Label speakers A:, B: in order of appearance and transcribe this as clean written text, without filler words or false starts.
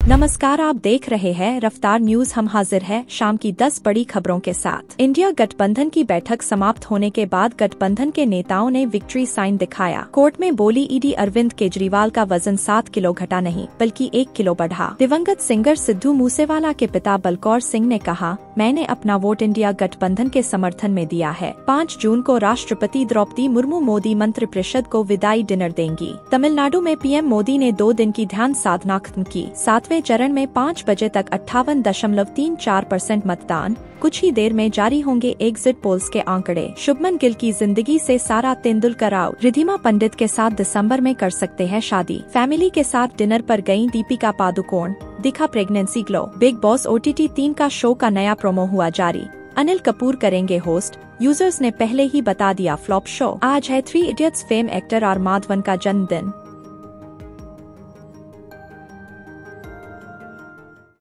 A: नमस्कार, आप देख रहे हैं रफ्तार न्यूज। हम हाजिर है शाम की 10 बड़ी खबरों के साथ। इंडिया गठबंधन की बैठक समाप्त होने के बाद गठबंधन के नेताओं ने विक्ट्री साइन दिखाया। कोर्ट में बोली ईडी, अरविंद केजरीवाल का वजन 7 किलो घटा नहीं बल्कि 1 किलो बढ़ा। दिवंगत सिंगर सिद्धू मूसेवाला के पिता बलकौर सिंह ने कहा, मैंने अपना वोट इंडिया गठबंधन के समर्थन में दिया है। 5 जून को राष्ट्रपति द्रौपदी मुर्मू मोदी मंत्रिपरिषद को विदाई डिनर देंगी। तमिलनाडु में पीएम मोदी ने 2 दिन की ध्यान साधना खत्म की। 7वें चरण में 5 बजे तक 58.34% मतदान। कुछ ही देर में जारी होंगे एग्जिट पोल्स के आंकड़े। शुभमन गिल की जिंदगी से सारा तेंदुलकर आउट। रिधिमा पंडित के साथ दिसंबर में कर सकते हैं शादी। फैमिली के साथ डिनर पर गईं दीपिका पादुकोण, दिखा pregnancy glow. Bigg Boss OTT 3 का शो का नया प्रोमो हुआ जारी। अनिल कपूर करेंगे होस्ट। यूजर्स ने पहले ही बता दिया फ्लॉप शो। आज है 3 idiots fame actor R Madhavan का जन्मदिन।